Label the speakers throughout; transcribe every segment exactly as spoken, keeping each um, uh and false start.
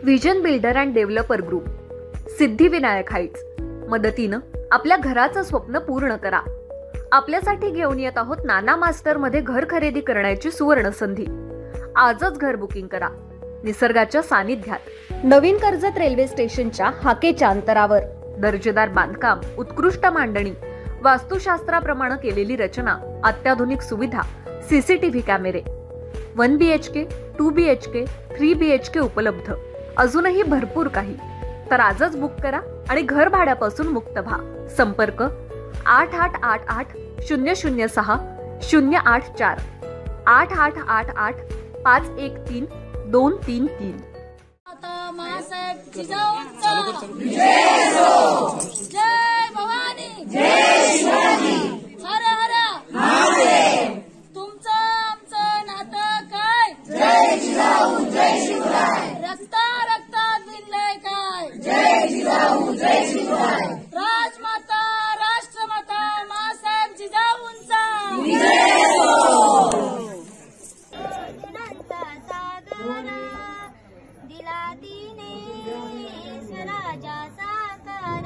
Speaker 1: Vision builder and developer group, Siddhivinayak heights मदतीनं आपल्या घराचं स्वप्न पूर्ण करा. आपल्यासाठी घेऊन येत आहोत नाना मास्टर मध्ये घर खरेदी करण्याची सुवर्ण संधी. आजच घर बुकिंग करा निसर्गाच्या सानिध्यात. नवीन कर्जत रेल्वे स्टेशनच्या हाकेच्या अंतरावर दर्जेदार बांधकाम, उत्कृष्ट मांडणी, वास्तुशास्त्राप्रमाणे केलेली रचना, अत्याधुनिक सुविधा, सीसीटीव्ही कॅमेरे, one B H K, two B H K, three B H K उपलब्ध. अजूनही भरपूर काही. तर आजच बुक करा आणि घर भाड्यापासून मुक्त व्हा. संपर्क आठ आठ आठ आठ शून्य शून्य सहा शून्य आठ चार आठ आठ आठ आठ पाच एक तीन दोन तीन तीन.
Speaker 2: जय भवानी, जय शिवाजी, हर हर महादेव. तुमचं आमचं नातं काय? जय जिजाऊ जय शिवराय. रक्ता रक्तात विणलंय काय? जय जिजाऊ जय शिवराय. राजमाता राष्ट्रमाता मासाहेब जिजाऊंचा विजय हो. दिला तिने स्वराज्या साकार,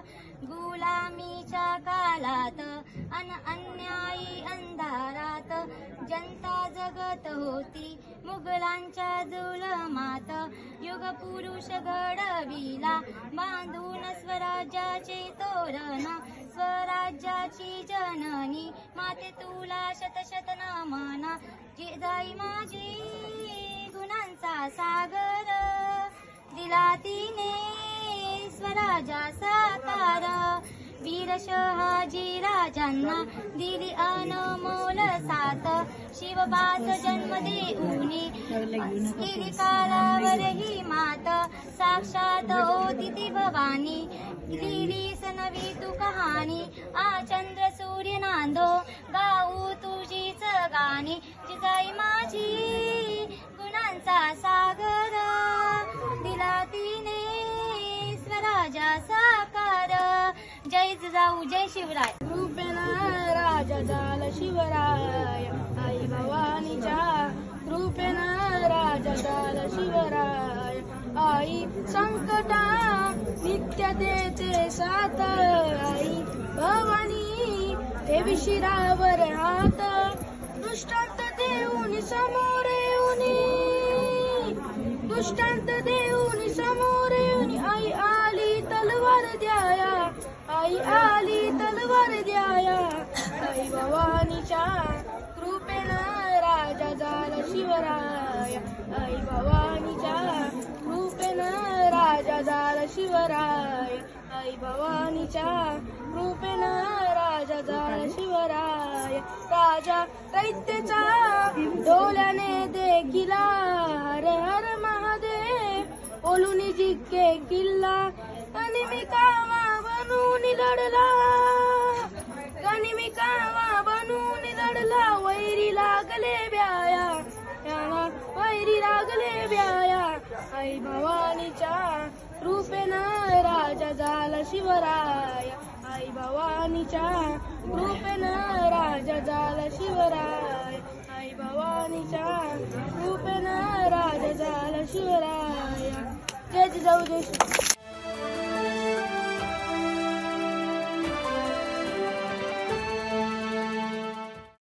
Speaker 2: गुलामीच्या काळात अन अन्यायी अंधारात जनता जगत होती मुघलांच्या जुलमात. युग पुरुष घडविला बांधून स्वराज्याचे तोरण, स्वराज्याची जननी माते तुला शत शत नमन. जिजाई माझी गुणांचा सागर, दिला तिने स्वराज्या साकार. वीर शहाजी राजांना दिली अनमोल साथ, शिवबाच जन्म देऊनी केली काळावर ही मात. साक्षात होती ती भवानी, लिहिली सनवी तू कहाणी. आ चंद्र सूर्य नांदो गाऊ तुझीच गाणी. जिजाई माझी गुणांचा सागर, दिला तिने स्वराज्या साकार. जय जिजाऊ जय शिवराय.
Speaker 3: रूपेण राजा झाला शिवराय, आई भवानीच्या रूपेण राजा झाला शिवराय. आई संकटा नित्य देते साथ, आई भवानी देवी शिरावर हात. दुष्टांत देऊन समोर येऊनी, दुष्टांत देऊन समोर येऊनी. आई आली तलवार द्याया, आई आली तलवार द्याया. आई भवानीच्या कृपेन राजा झाला शिवराय, आई भवानीच्या कृपेन राजा झाला शिवराय. आई भवानीच्या कृपेन राजा झाला शिवराय. राजा दैत्यचा डोल्याने देखिला, हर हर महादेव बोलून जिंके किल्ला. आणि मी कावा बनून लढला, आणि मी कावा बनून लढला. वैरी लागले ब्याया, वैरी लागले ब्याया. आई भवानीच्या रूपेन राजा झाला शिवराय, आई भवानीच्या रूपेन राजा झाला शिवराय. आई भवानीच्या रूपेन राजा झाला शिवराय. जय जिजाऊ जय शिवराय.